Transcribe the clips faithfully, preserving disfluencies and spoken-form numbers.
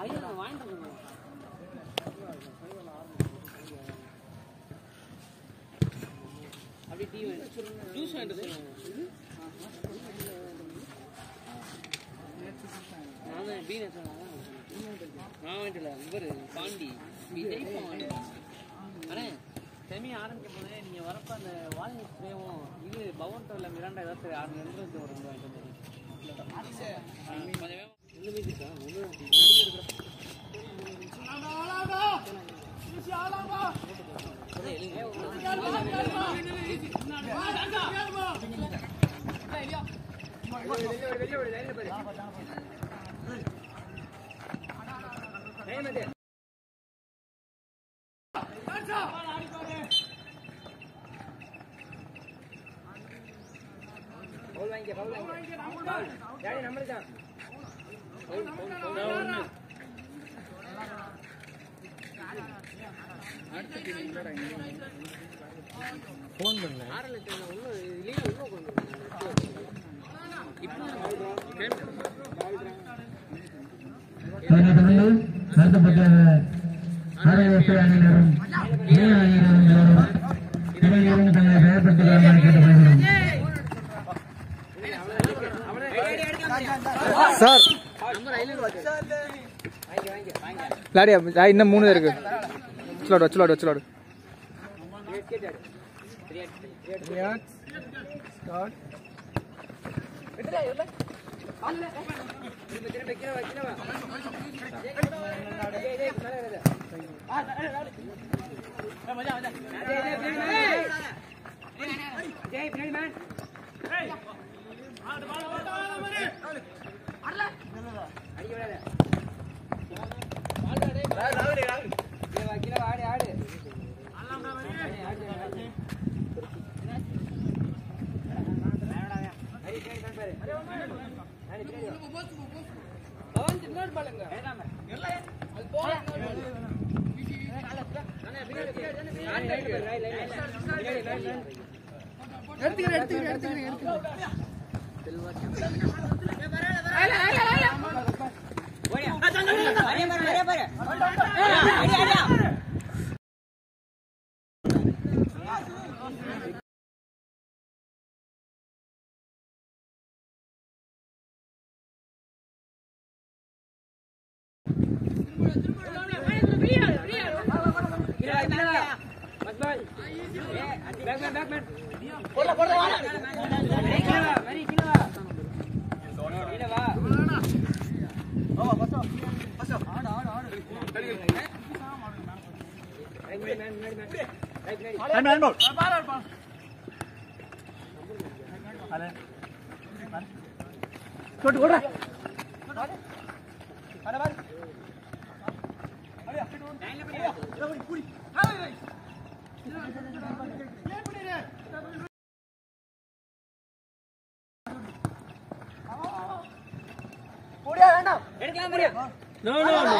அப்படி tea juice வாங்கிட்டு நான் தான் பீன நான் வாங்கிட்டல இவர் பாண்டி விஜய் பாண்டி அண்ணே செமி ஆரம்பிக்க போதே நீங்கள் வரப்போ அந்த வால்நட் ஸ்ப்ரேவும் இது பவன் டோரில் மிராண்டா ஏதாச்சும் ஆறு ரெண்டு ஒரு ரெண்டு வாங்கிட்டு கொஞ்சம் ரெண்டு மீதிக்கா ஃபோன் பண்ணேன் நடத்தப்பட்ட ஆரோக்கிய அணியினரும் அணியினரும் தங்களை செயல்படுத்துகிறார்கள் கேட்டுக்கொள்கிறோம். சார் லாடியா இன்னும் மூணு தான் இருக்கு. வச்சுலாடு வச்சுலாடு வச்சுலாடு No, no, no.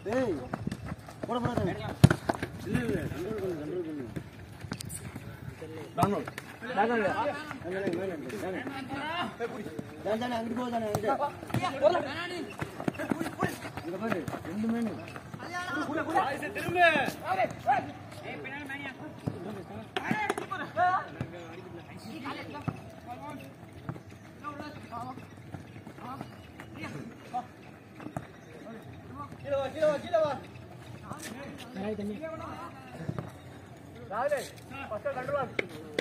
ஏய் போட போட இல்ல இல்ல கண்ட்ரோல் பண்ணு கண்ட்ரோல் பண்ணு டவுன்லோட் டவுன்லோட் அங்க மேல தானே தானே தானே அங்க போ தானே அங்க போல புடி புடி இங்க பாரு ரெண்டு மேனு புடி புடி திரும்ப ஏய் பின்னாடி மேனியா அடே போற அடி காலே கீழ வா கீழ வா கீழ வா கரை தண்ணி ராவிலே ஃபர்ஸ்ட் கண்ட்ரோல்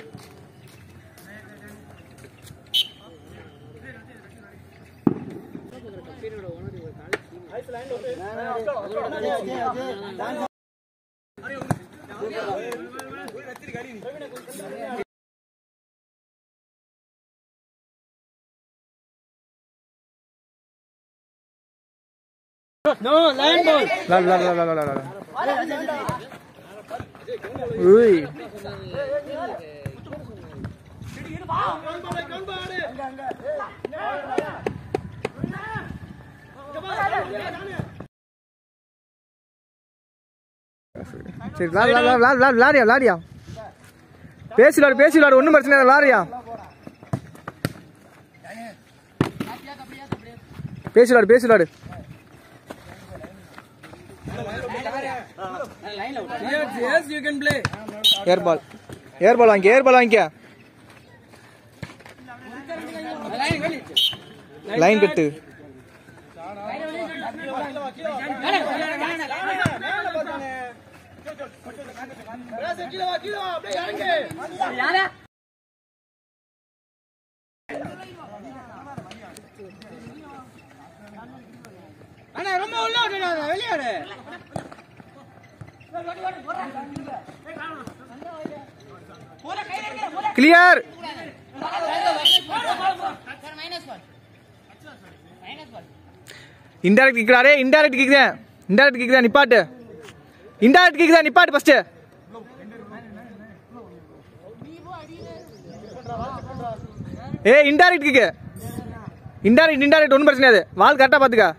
கம்பெனியோட ஓனர் இவர் காலேஜ் ஐஸ் line okay Ajay Ajay dance அரே ஒரு ரத்திரி गाड़ी नहीं No, land ball. La la la la la la la. Ui. சரி லா லா லா லா லாரியா லாரியா பேசி விளாடு பேசி விளாடு ஒன்றும் பிரச்சனை இல்லை லாரியா பேசி விளாடு பேசி விளாடு Yes, you can play. ஏர் பால் ஏர் பால் வாங்கி ஏர் பால் வாங்கிக்க லைன் கட்டு அண்ணா ரொம்ப உள்ள ஓடுறானே வெளியாடு கிளியர் இன்டைரக்ட் கிக்கிறாரே இன்டைரக்ட் கிக்றேன் இன்டைரக்ட் கிக்றேன் நிப்பாட்டு இன்டைரக்ட் கிக்றேன் நிப்பாட்டு ஃபர்ஸ்ட் ஏய் இன்டைரக்ட் கிக் இன்டைரக்ட் இன்டைரக்ட் ஒன்றும் பிரச்சனை அது வால் கரெக்டாக பார்த்துக்க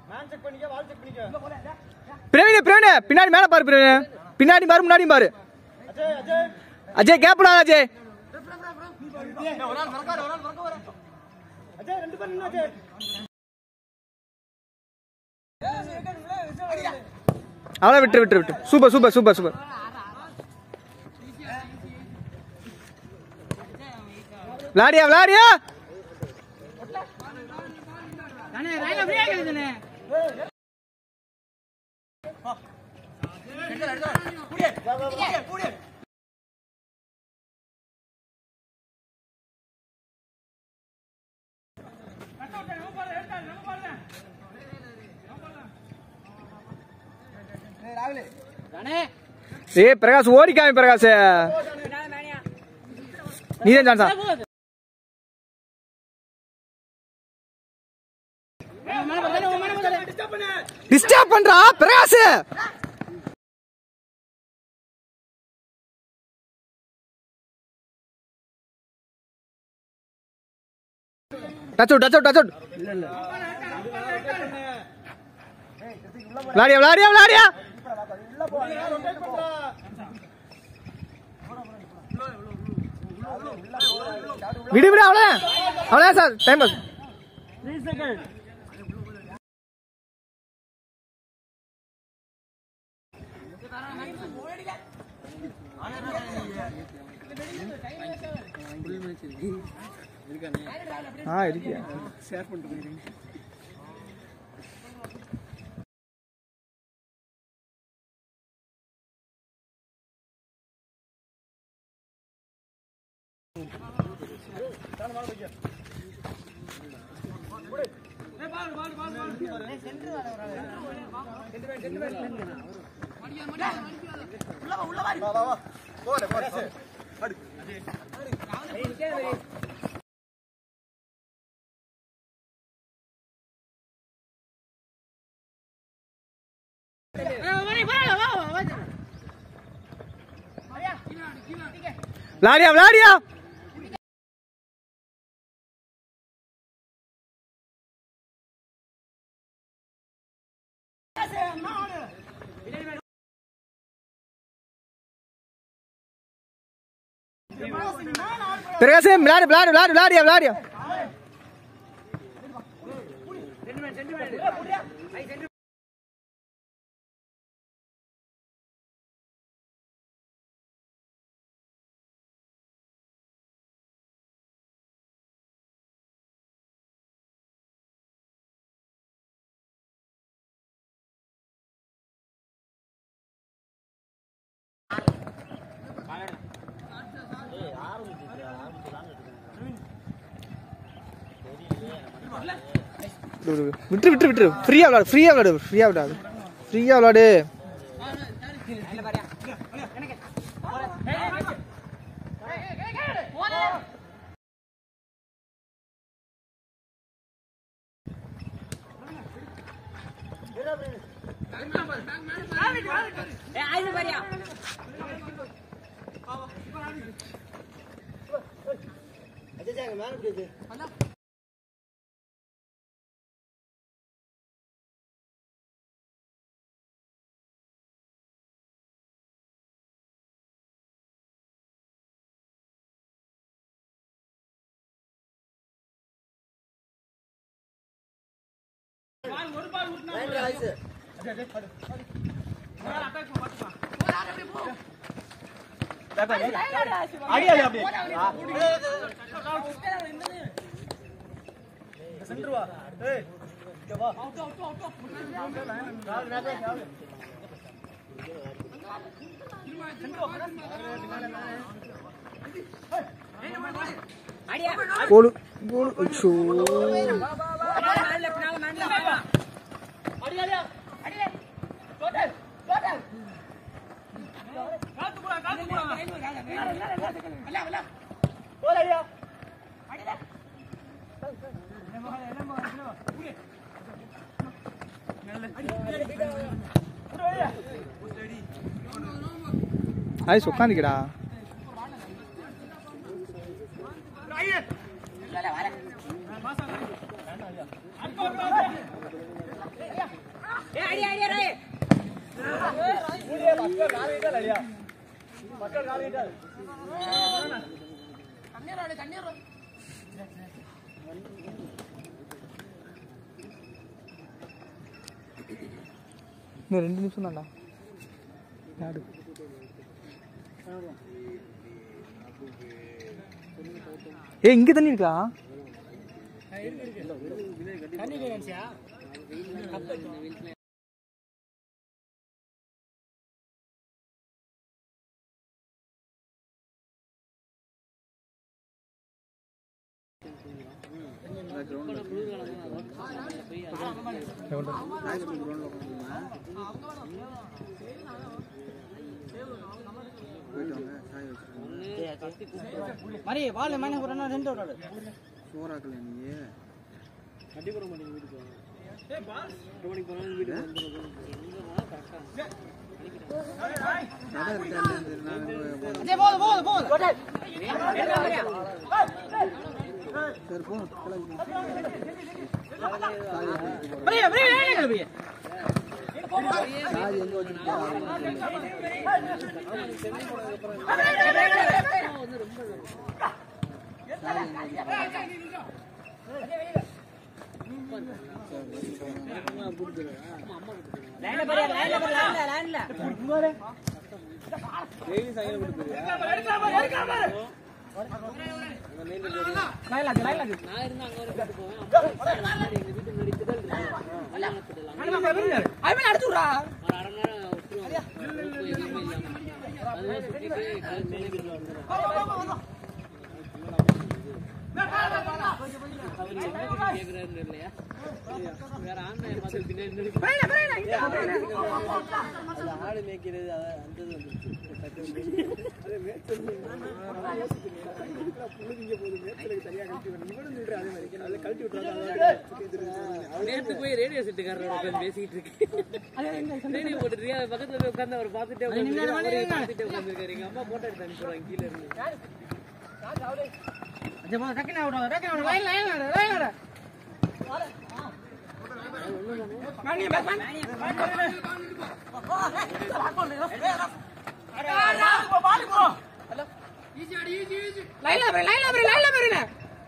பிரவீன் பிரவீன் பின்னாடி மேலே பாரு பிரவீன் பின்னாடி பாரு முன்னாடி பாரு அஜய் கேப்டா அஜய் அவ்வளோ விட்டு விட்டு விட்டு சூப்பர் சூப்பர் சூப்பர் சூப்பர் விளாடியா விளாடியா ஏ பிரகாஷ் ஓடிக்காம பிரகாஷ் நீதான் சான்ஸா டிஸ்டர்ப் பண்றா Prakash touch out touch out touch out விளாடியா விளாடியா விளாடியா விடு விடு அவ்வளோ அவ்வளோ சார் டைம் பாஸ் ஆ இருக்கியா ஷேர் பண்ணிட்டு விளாடியா விளாடியா பிரகாஷ் விளையாடு விளையாடு விளையாடு விளையாடியா விளையாடியா விட்டு விட்டு விட்டு ஃப்ரீயா விளையாடு ஃப்ரீயா விளையாடு ஃப்ரீயா விளையாடு ஃப்ரீயா விளையாடு கோலு கோலு அச்சோ ஐஸ் உட்காந்துக்கடா இன்னும் ரெண்டு நிமிஷம் தான்டா யாரு ஏ இங்க தண்ணி இருக்கா மரி வாழ மணி ஒரு ரெண்டு ஒரு சோறாக்கல நீ கட்டி போற மாட்டீங்க வீட்டுக்கு ஏய் பாஸ் ரோடி போறாங்க வீட்டுக்கு வந்து கரெக்ட்டா அதே போடு போடு போடு சரி போ மரி மரி ஏங்க பைய சாரி எங்க வச்சிருக்கீங்க லைன்ல பாரு லைன்ல பாரு லைன்ல லைன்ல குடுங்க டெய்லி சைக்கிள் கொடுத்துறியா எடுக்க பாரு லைன்ல லைன்ல நான் இருந்தா அங்க வர போட்டு போவேன் எங்க வீட்டு முன்னாடி திடல் இருக்கு ஐமன் அடிச்சுடா ஒரு அரை மணி நேரம் விட்டுருவாங்க எதுவுமே இல்லாம அதுவே சுத்திட்டு கழுத்து வந்துடும் அவர் என்ன கேக்குறாருன்னு இல்லையா வேற ஆண்டை பார்த்து பின்னாடி ஆடு மேய்க்கிறது அந்த வந்துருச்சு நேற்று போய் ரேடியோ செட்டுக்காரரோட உட்காந்து பேசிக்கிட்டு இருக்கு ரேடியோ போட்டுருக்கீங்க அது பக்கத்துல போய் உட்காந்து அவர் பார்த்துட்டே உட்காந்து பார்த்துட்டே உட்காந்துருக்காரு எங்க அம்மா போட்டோ எடுத்து அனுப்பிடுவாங்க கீழே இருந்து ஜமா டக்கன ஓட டக்கன லைன் லைன் லைன் மானி பஸ் மானி அட பால் போ ஹலோ ஈஸி அடி ஈஸி லைன்ல பாரு லைன்ல பாரு லைன்ல பாருங்க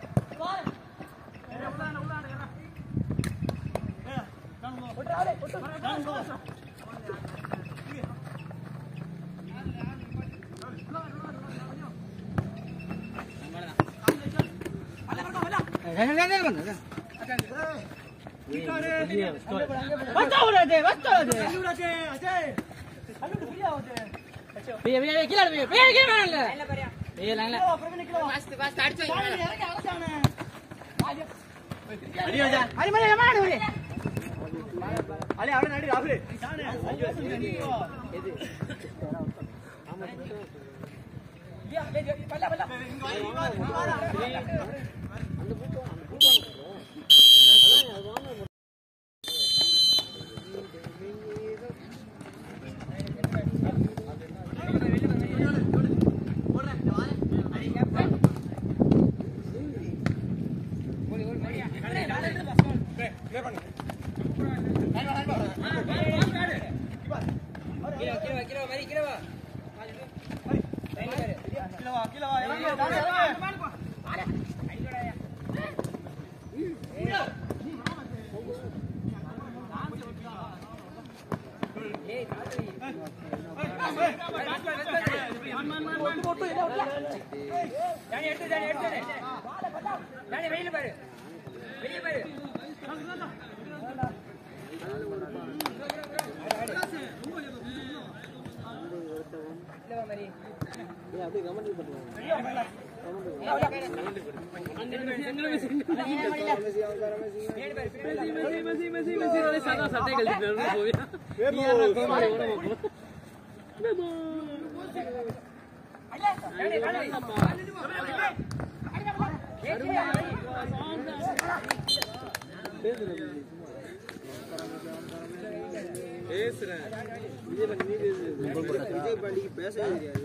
விஜய் பாண்டிக்கு பேசவே தெரியாது.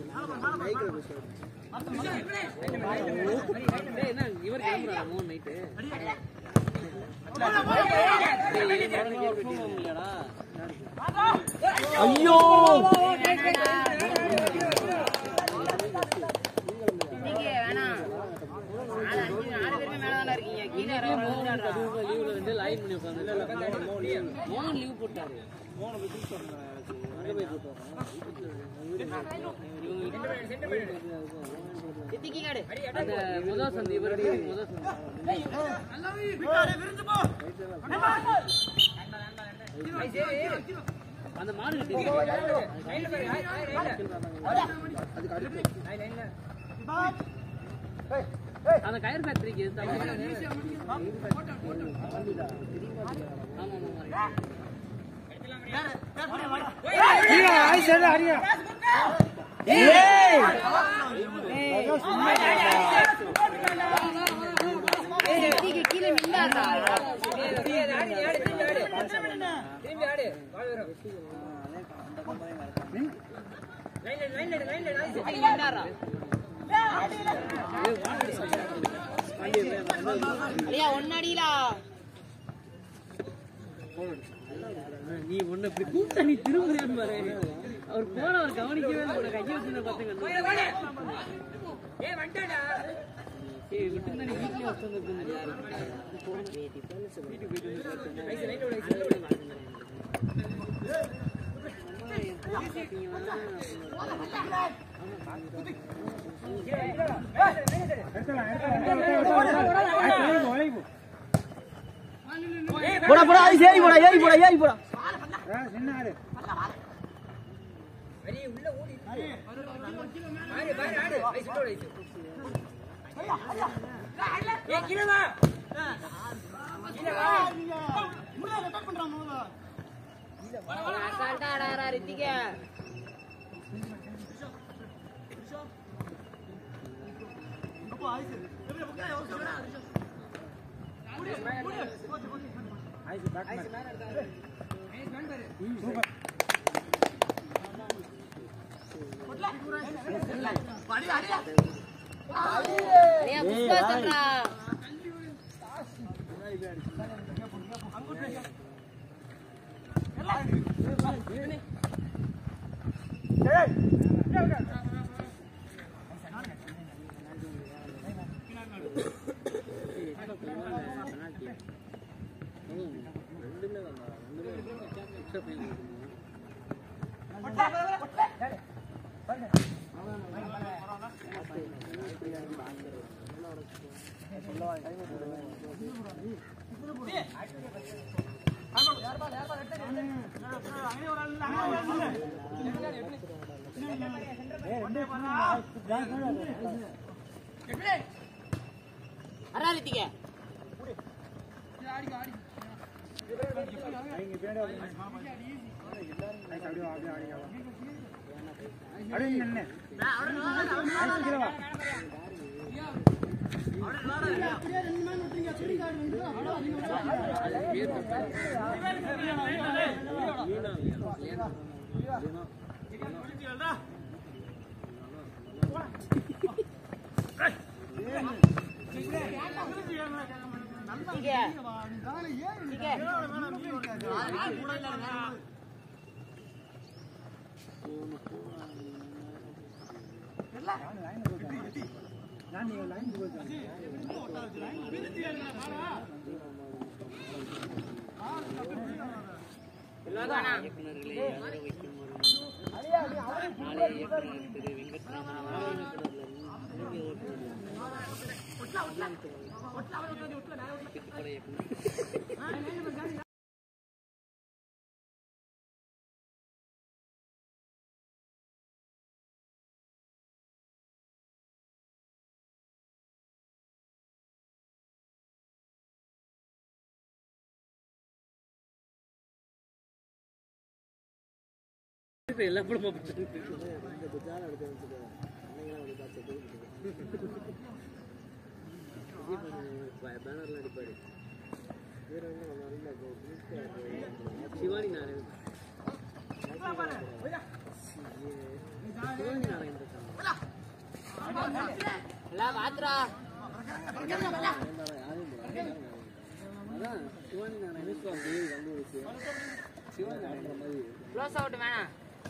இவர் கிளம்புறாரு மூணு நைட்டு ஐயோ லீவ்ல வந்து லைன் பண்ணி உட்காந்து மோகன் லீவ் போட்டாரு. அந்த முதல் சந்தி இவருடைய முதல் அந்த மாடு கட்டி அந்த கயர் ஃபேக்டரிக்கு நீ ஒன்னு இப்படி கூப்பிட்டா நீ திரும்புறியான்னு பாரு. அவர் போன அவர் கவனிக்கவே இல்லை. கையை வச்சு பார்த்துங்க விட்டு நீ வீட்லயே வச்சு போடா போடா ஐஸ் ஏறி போடா ஏறி போடா ஏறி போடா அராலித்திக்க எல்லாம் கூட பேனர்லாம் அடிப்பாரு சிவானி நாராயணன் சிவானி நாராயணன் அதான் சிவானி நாராயணன் சிவானி நாராயணன் மாதிரி க்ளோஸ் அவுட் வேணாம்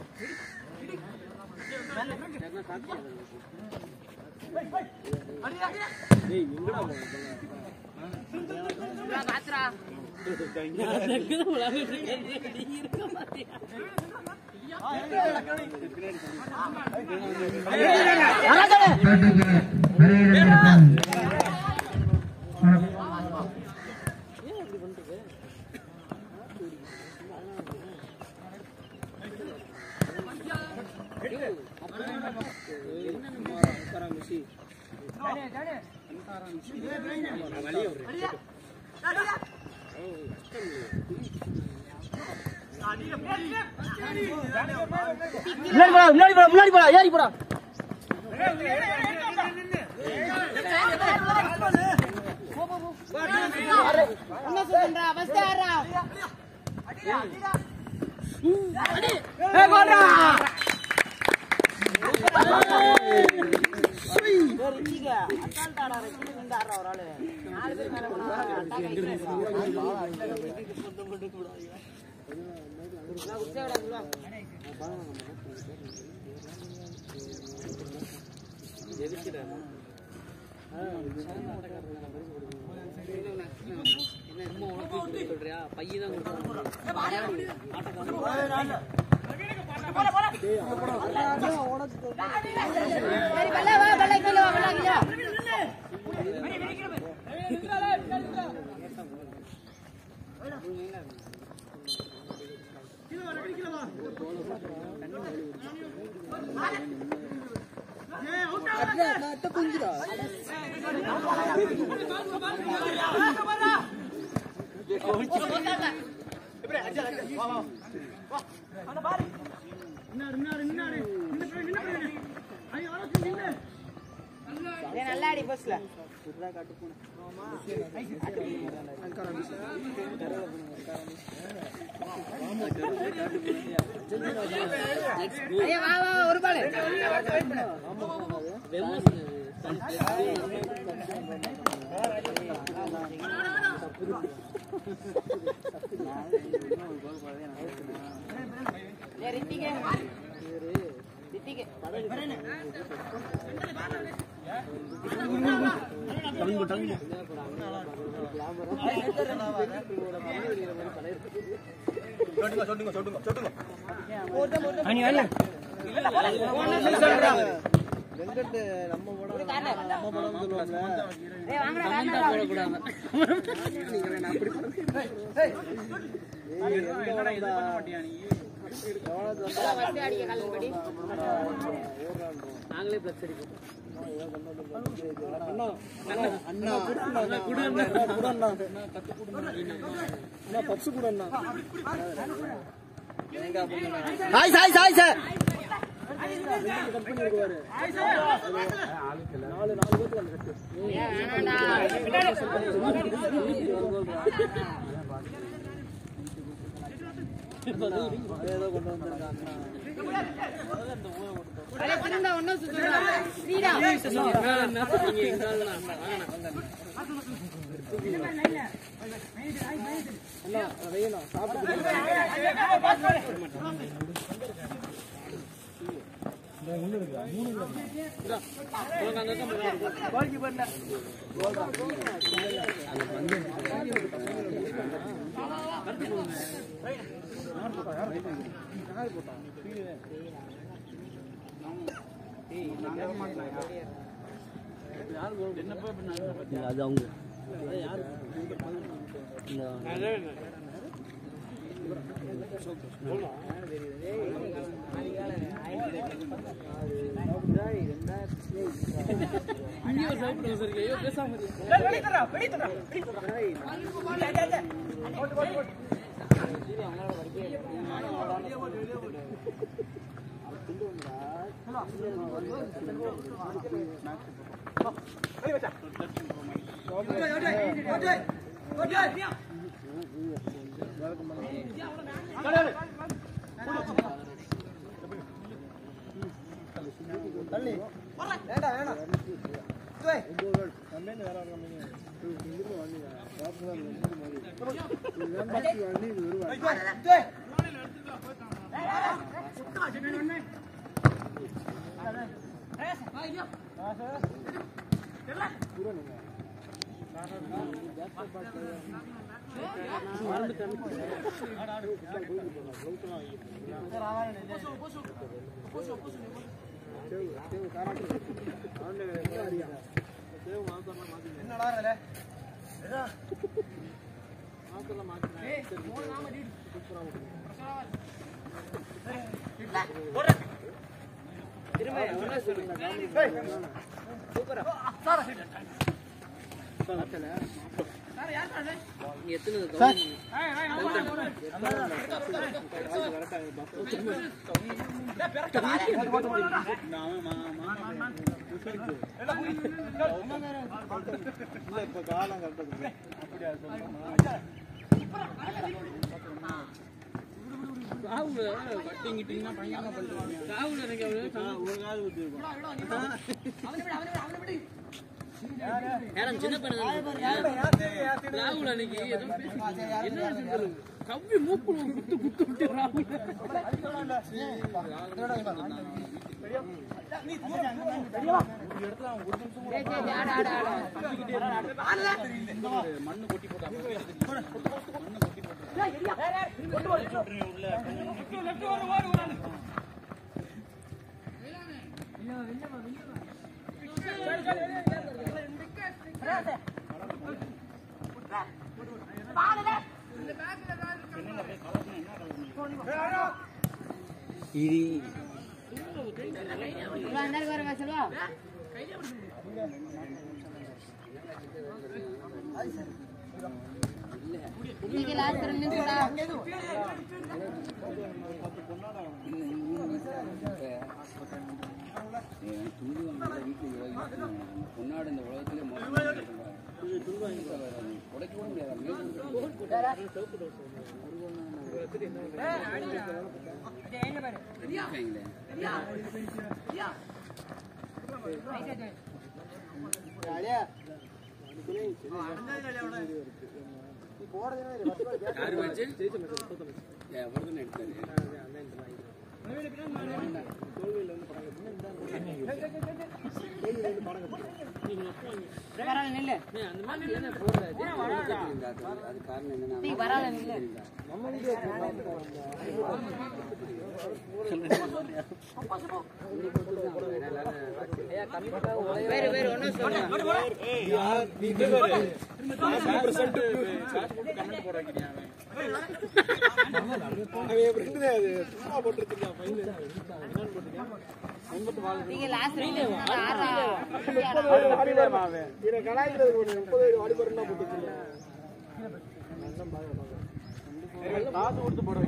முன்னாடி போடா முன்னாடி போடா ஏறி போடா என்ன சொல்றா ஃபர்ஸ்ட் ஆறா ஏ போடா ரிச்சிக அசால்ட் ஆடா ரிச்சிக நின்னு ஆடுற ஒரு ஆளு நாலு பேர் மேல போனா அட்டாக் நான் உச்சேடா இல்ல ஜெயிச்சிடா என்ன அம்மா உனக்கு சொல்றியா பைய தான் கொடுத்தாங்க ஆட்டக்காரன் போடா போடா டேய் ஓடச்சு சரி பல்ல வா பல்ல கீழ வா பல்ல கீழ வெடி வெடி நின்றல நின்றல கீழ வா ரெடி கீழ வா ஏய் அவுட் அட அட குஞ்சிரா இப்படி அஜா வா வா வா அட பாரு நின்னாரு நின்னாரு நின்னாரு நின்னு நின்னு ஐ ஆளு நின்னு ஏ நல்லா அடி பஸ்ல சுத்ரா காட்டு போன ஆமா அன்கார மிஸ் ஐயா வா வா ஒரு பால் ஆமா வெமோஸ் ஏ ரித்திகே ரித்திகே வரேனே டங்கு டங்கு சொட்டுங்க சொட்டுங்க சொட்டுங்க சொட்டுங்க அனி வரல இல்ல சொல்றா வெங்கட் நம்ம படம் நம்ம படம் சொல்லுவாங்க. நாங்களே பிளஸ் அடிப்போம். அண்ணா அண்ணா அண்ணா குடு அண்ணா குடு அண்ணா கத்து குடு அண்ணா பப்ஸ் குடு அண்ணா. ஆய் சாய் சாய் சார் கம்பெனி இருக்குவாரு. நாலு நாலு பேருக்கு அந்த கட்டு. ஏதோ கொண்டு வந்திருக்காங்க. அது அவங்க தள்ளி வேண்டா வேண்டா கம்பெனி வேற ஒரு கம்பெனி இங்கிருந்து வந்தீங்க பாப்புலர் வந்து மாதிரி வேண்டாம் வண்டி இது வருவாங்க. சின்ன ராகுல் அன்னைக்கு என்ன கவ்வி மூக்கு குத்து குத்து விட்டு ராகுல் மண்ணு கொட்டி போட்டா பொன்னாடு இந்த உலகத்திலே உடைக்க முடியாது. வேறு வேறு ஒன்றும் சொல்லுங்க நீங்க லாஸ்ட் காசு கொடுத்து போட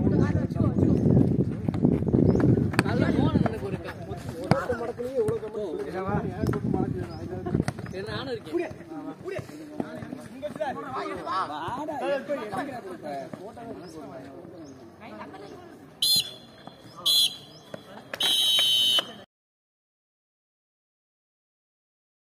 நல்ல போன் எனக்கு ஒரு மடக்குலயே எவ்வளவு கம்மி நானும் இருக்கேன்